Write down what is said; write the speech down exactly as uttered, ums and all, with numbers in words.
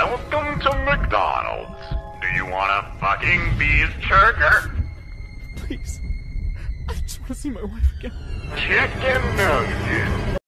Welcome to McDonald's. Do you want a fucking cheeseburger? Please. I just want to see my wife again. Chicken nuggets.